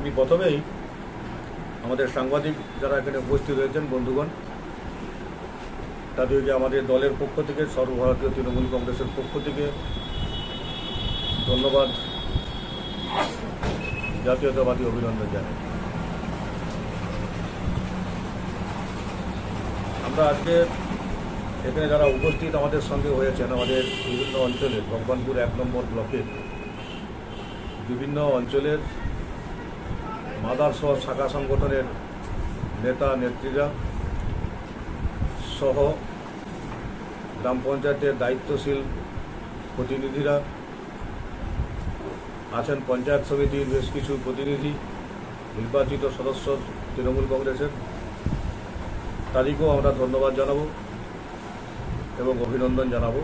আমি প্রথমেই আমাদের সাংবাদিক যারা এখানে উপস্থিত হয়েছেন বন্ধুগণ, তাদেরকে আমাদের দলের পক্ষ থেকে, সর্বভারতীয় তৃণমূল কংগ্রেসের পক্ষ থেকে ধন্যবাদ, জাতীয়তাবাদী অভিনন্দন জানাই। আমরা আজকে এখানে যারা উপস্থিত আমাদের সঙ্গে হয়েছেন, আমাদের বিভিন্ন অঞ্চলের, ভগবানপুর 1 নম্বর ব্লকের বিভিন্ন অঞ্চলের মাদারসহ শাখা সংগঠনের নেতা নেত্রীরা সহ গ্রাম পঞ্চায়েতের দায়িত্বশীল প্রতিনিধিরা আছেন, পঞ্চায়েত সমিতির বেশ কিছু প্রতিনিধি, নির্বাচিত সদস্য তৃণমূল কংগ্রেসের, তাদেরকেও আমরা ধন্যবাদ জানাবো এবং অভিনন্দন জানাবো।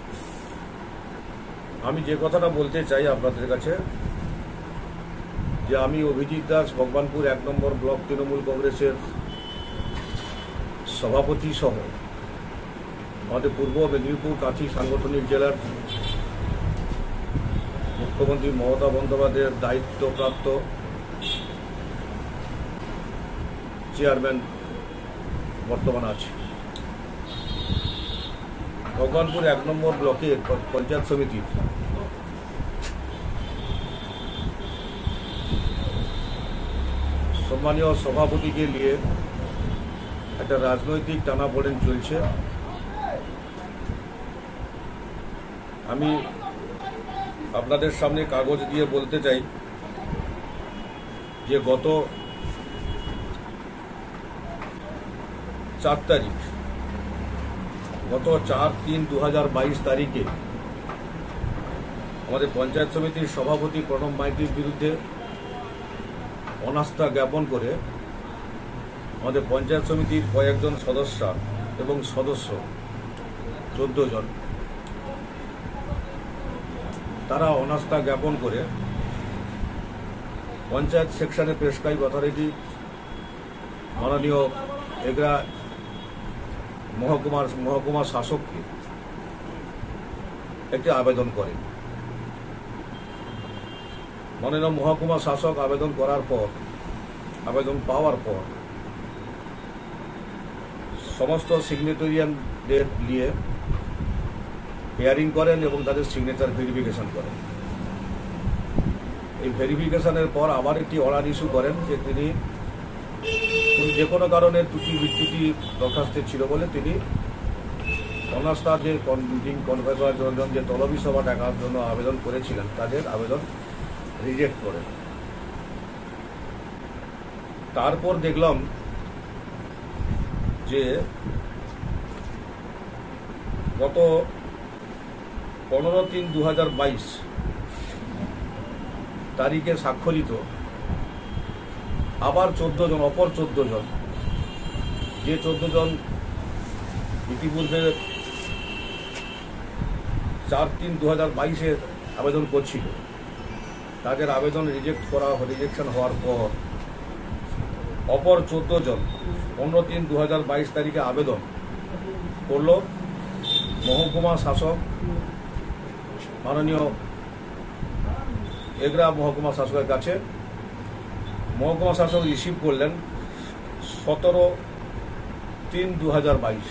আমি যে কথাটা বলতে চাই আপনাদের কাছে, যে আমি অভিজিৎ দাস, ভগবানপুর 1 নম্বর ব্লক তৃণমূল কংগ্রেসের সভাপতি সহ আমাদের পূর্ব মেদিনীপুর কাঁথি সাংগঠনিক জেলার মুখ্যমন্ত্রী মমতা বন্দ্যোপাধ্যায়ের দায়িত্বপ্রাপ্ত চেয়ারম্যান বর্তমানে আছে। ভগবানপুর 1 নম্বর ব্লকের পঞ্চায়েত সমিতির সম্মানীয় সভাপতিকে নিয়ে একটা রাজনৈতিক টানাপোড়েন চলছে। আমি আপনাদের সামনে কাগজ দিয়ে বলতে চাই যে গত 4 তারিখ, গত 4/3/2022 তারিখে আমাদের পঞ্চায়েত সমিতির সভাপতি প্রণব মাইতির বিরুদ্ধে অনাস্থা জ্ঞাপন করে আমাদের পঞ্চায়েত সমিতির কয়েকজন সদস্য এবং সদস্য 14 জন, তারা অনাস্থা জ্ঞাপন করে পঞ্চায়েত সেকশনে প্রেসক্রাইব অথরিটি মাননীয় এগরা মহকুমা শাসককে একটি আবেদন করে। মাননীয় মহকুমা শাসক আবেদন করার পর, আবেদন পাওয়ার পর সমস্ত সিগনেটোরিয়ানদের নিয়ে হিয়ারিং করেন এবং তাদের সিগনেচার ভেরিফিকেশন করেন। এই ভেরিফিকেশনের পর আবার একটি অর্ডার ইস্যু করেন যে তিনি যে কোনো কারণে ত্রুটি বিচ্যুতি দরখাস্তে ছিল বলে তিনি অনাস্থা যে মিটিং কনভোক করার জন্য যে তলবি সভা ডাকার জন্য আবেদন করেছিলেন, তাদের আবেদন রিজেক্ট করেন। তারপর দেখলাম যে গত 15/3/2022 তারিখে স্বাক্ষরিত আবার 14 জন, অপর 14 জন, যে 14 জন ইতিপূর্বে 4/3/2022 আবেদন করছিল, তাদের আবেদন রিজেকশন হওয়ার পর অপর 14 জন 15/3/2022 তারিখে আবেদন করল মহকুমা শাসক মাননীয় এগরা মহকুমা শাসকের কাছে। মহকুমা শাসক রিসিভ করলেন 17/3/2022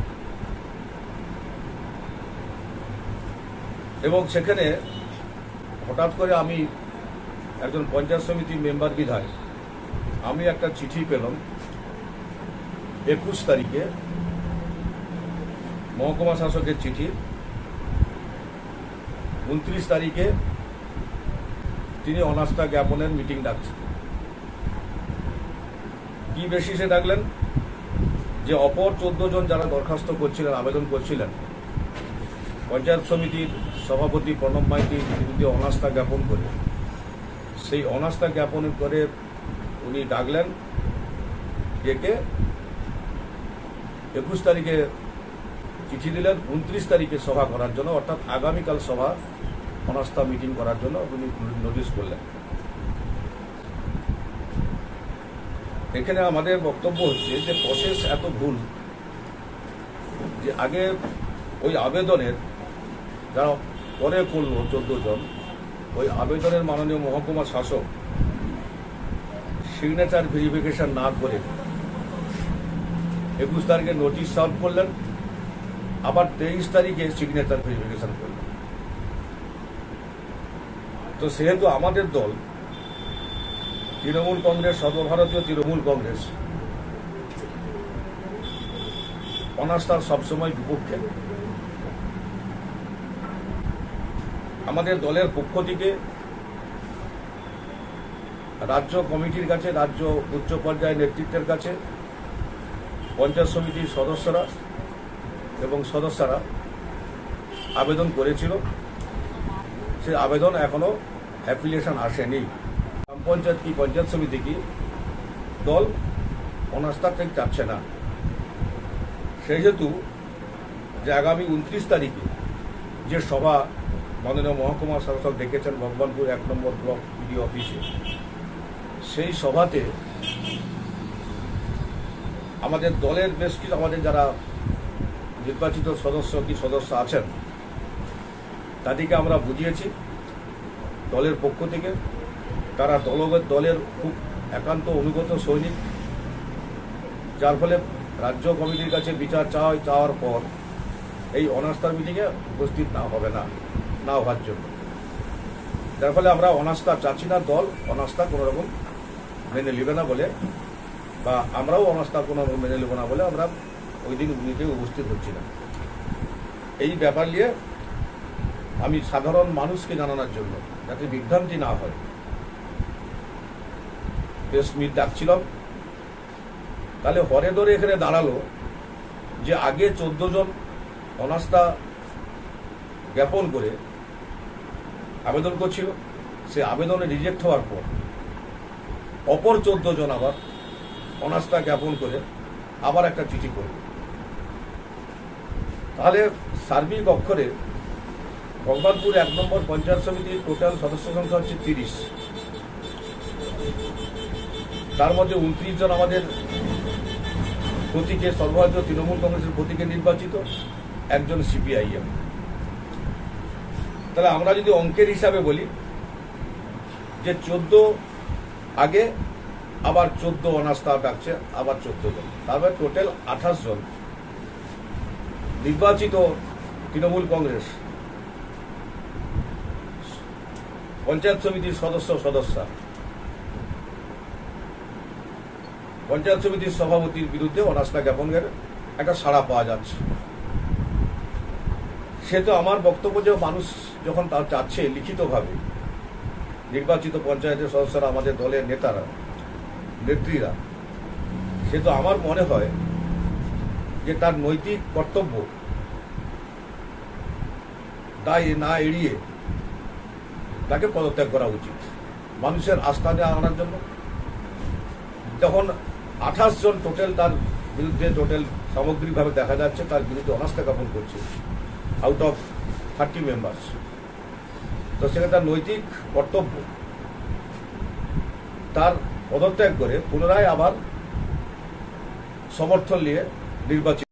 এবং সেখানে হঠাৎ করে আমি একজন পঞ্চায়েত সমিতি মেম্বার বিধায় আমি একটা চিঠি পেলাম 21 তারিখে, মহকুমা শাসকের চিঠি। 29 তারিখে তিনি অনাস্থা জ্ঞাপনের মিটিং ডাকছেন। কি বেসিসে ডাকলেন? যে অপর 14 জন যারা দরখাস্ত করছিলেন, আবেদন করছিলেন, পঞ্চায়েত সমিতির সভাপতি প্রণব মাইতির বিরুদ্ধে অনাস্থা জ্ঞাপন করে, সেই অনাস্থা জ্ঞাপন করে উনি ডাকলেন, ডেকে 21 তারিখে চিঠি দিলেন, 29 তারিখে সভা করার জন্য, অর্থাৎ আগামীকাল সভা অনাস্থা মিটিং করার জন্য উনি নোটিশ করলেন। এখানে আমাদের বক্তব্য হচ্ছে যে প্রসেস এত ভুল যে আগে ওই আবেদনের যারা পরে করল 14 জন, ওই আবেদনের মাননীয় মহকুমা শাসক সিগনেচার ভেরিফিকেশন না করে 21 তারিখে নোটিশ সার্ভ করলেন, আবার 23 তারিখে সিগনেচার ভেরিফিকেশন করলেন। তো সেহেতু আমাদের দল তৃণমূল কংগ্রেস, সর্বভারতীয় তৃণমূল কংগ্রেস অনাস্থার সবসময় বিপক্ষে। আমাদের দলের পক্ষ থেকে রাজ্য কমিটির কাছে, রাজ্য উচ্চ পর্যায়ের নেতৃত্বের কাছে পঞ্চায়েত সমিতির সদস্যরা এবং সদস্যরা আবেদন করেছিল। সে আবেদন এখনো অ্যাপ্লিকেশন আসেনি। গ্রাম পঞ্চায়েত কি পঞ্চায়েত সমিতি কি দল অনাস্থা ঠিক চাচ্ছে না। সেহেতু যে আগামী 29 তারিখে যে সভা মাননীয় মহকুমা শাসক ডেকেছেন ভগবানপুর 1 নম্বর ব্লক পিডি অফিসে, সেই সভাতে আমাদের দলের বেশ কিছু, আমাদের যারা নির্বাচিত সদস্য আছেন তাদেরকে আমরা বুঝিয়েছি দলের পক্ষ থেকে। তারা দলের খুব একান্ত অনুগত সৈনিক, যার ফলে রাজ্য কমিটির কাছে বিচার চাওয়ার পর এই অনাস্থার মিটিংয়ে উপস্থিত না হওয়ার জন্য, যার ফলে আমরা অনাস্থা চাচ্ছি না। দল অনাস্থা কোনো রকম মেনে নেবে না বলে, বা আমরাও অনাস্থা কোনো মেনে নেব না বলে আমরা ওই দিন উনিতে উপস্থিত হচ্ছি না। এই ব্যাপার নিয়ে আমি সাধারণ মানুষকে জানানোর জন্য, যাতে বিভ্রান্তি না হয়, প্রেস মিট ডাকছিলাম। তাহলে হরে ধরে এখানে দাঁড়ালো যে আগে 14 জন অনাস্থা জ্ঞাপন করে আবেদন করছিল, সে আবেদনে রিজেক্ট হওয়ার পর অপর 14 জন আবার অনাস্থা জ্ঞাপন করে আবার একটা চিঠি করবে। তাহলে সার্বিক অক্ষরে ভগবানপুর 1 নম্বর পঞ্চায়েত সমিতির টোটাল সদস্য সংখ্যা হচ্ছে 30। তার মধ্যে 29 জন আমাদের প্রতীকে, সর্বভারতীয় তৃণমূল কংগ্রেসের প্রতীকে নির্বাচিত, একজন সিপিআইএম। তাহলে আমরা যদি অঙ্কের হিসাবে বলি যে 14 আগে, আবার 14 অনাস্থা ডাকছে, আবার 14 জন, তারপরে টোটাল 28 জন নির্বাচিত তৃণমূল কংগ্রেস পঞ্চায়েত সমিতির সদস্যা পঞ্চায়েত সমিতির সভাপতির বিরুদ্ধে অনাস্থা জ্ঞাপনের একটা সাড়া পাওয়া যাচ্ছে। সে তো আমার বক্তব্য যে মানুষ যখন তার চাচ্ছে লিখিতভাবে, নির্বাচিত পঞ্চায়েতের সদস্যরা, আমাদের দলের নেতারা, নেত্রীরা, সে তো আমার মনে হয় যে তার নৈতিক কর্তব্য দায় না এড়িয়ে তাকে পদত্যাগ করা উচিত মানুষের আস্থা আনার জন্য। যখন 28 জন টোটাল তার বিরুদ্ধে, টোটাল সামগ্রিকভাবে দেখা যাচ্ছে তার বিরুদ্ধে অনাস্থা জ্ঞাপন করছে আউট অফ 30 মেম্বার্স, তো সেখানে তার নৈতিক কর্তব্য তার পদত্যাগ করে পুনরায় আবার সমর্থন নিয়ে নির্বাচিত